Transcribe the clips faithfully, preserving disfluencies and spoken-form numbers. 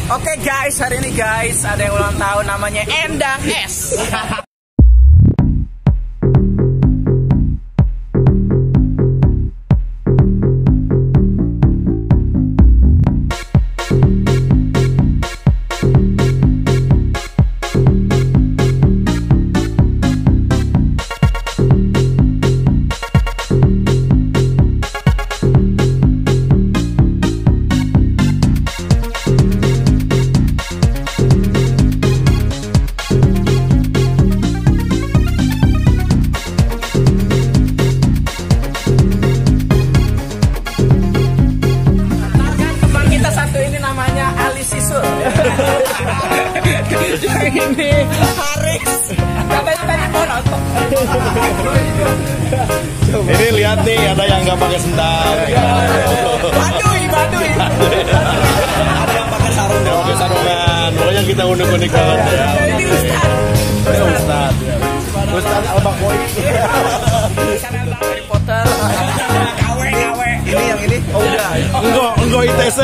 Oke guys, hari ini guys ada yang ulang tahun namanya Endang S. Ini Haris. Katanya tadi mau nonton. Ini lihat nih, ada yang nggak pakai sendal. Baduy, baduy. Ada yang pakai sarung, nggak pakai sarungan. Pokoknya kita unik-unik banget ya. Ini Ustad. Ini Ustad. Ustad Al-Bakoi. Harry Potter. Kawe, kawe. Ini yang ini. Oh udah. Enggak, enggak I T C.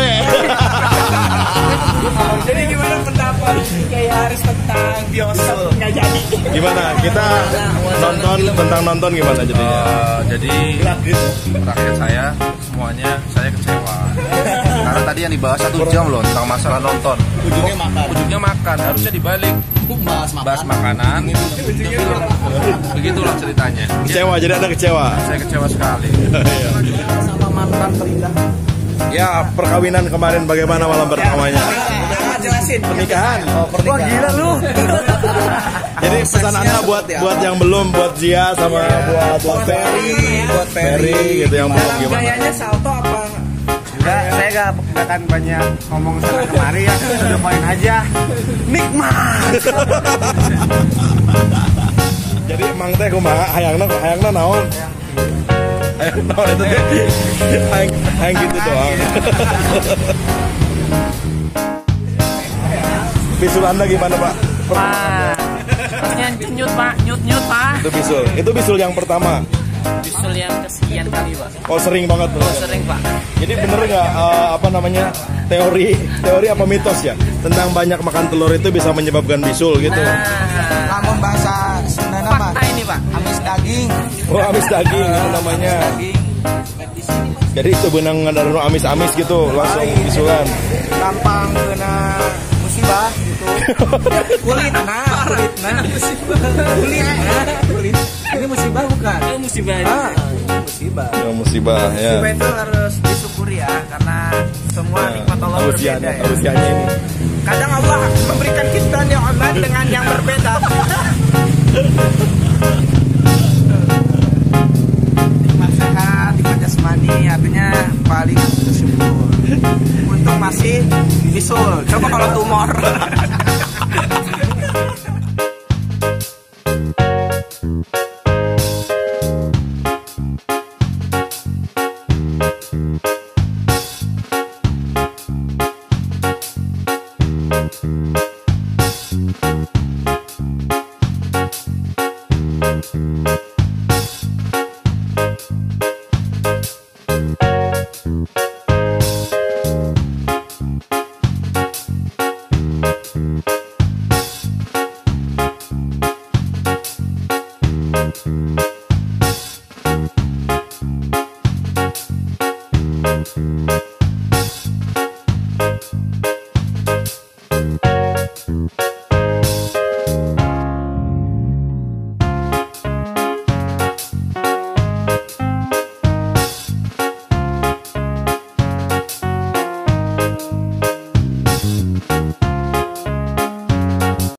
Jadi gimana pendapat kayak Haris tentang bioskop nggak jadi? Gimana? Kita nonton tentang nonton gimana jadinya? Uh, jadi rakyat saya semuanya saya kecewa. Karena tadi yang dibahas satu jam loh tentang masalah nonton. Ujungnya makan. Ujungnya makan. Harusnya dibalik. Bahas Bahas makanan. Begitulah ceritanya. Kecewa, jadi ada kecewa. Saya kecewa sekali. Sama mantan terindah. Ya, perkawinan kemarin bagaimana malam pertamanya? Jangan jelasin. Pernikahan. Oh, Wah gila lu. Jadi pesan Anda buat buat yang belum, buat Zia sama buat buat Ferry, buat Ferry gitu yang belum Dalam gimana? gayanya salto apa? Enggak, saya gak, gak akan banyak ngomong sana kemari ya. Udah poin aja. Nikmat. Jadi emang teh kumaha hayangna hayangna naon? Hayang naon itu teh? Hayang hayang gitu doang. Bisul Anda gimana, Pak? Pak, terusnya nyut pak, nyut nyut pak. Itu bisul. Itu bisul yang pertama. Bisul yang kesekian kali pak. Oh, sering banget tuh. Oh, sering pak. Jadi bener nggak uh, apa namanya teori teori apa mitos ya tentang banyak makan telur itu bisa menyebabkan bisul gitu? Nah, Namun bahasa Sunda apa? fakta ini pak. Amis daging. Oh, amis daging itu namanya. Jadi itu benang ngadarno amis-amis gitu langsung bisulan. Gampang kena musibah gitu. Kulit nah, kulit nah musibah. Kulit nah, kulit. Ini musibah bukan? Oh, musibah. Ah, musibah. Ya, musibah ya. Musibah itu harus disyukuri ya karena semua nikmat Allah berbeda Usianya, ya. usianya ini. Kadang Allah memberikan kita nikmat dengan yang berbeda. Nikmat sehat, nikmat jasmani artinya paling bersyukur. Untuk masih bisul. Coba kalau tumor.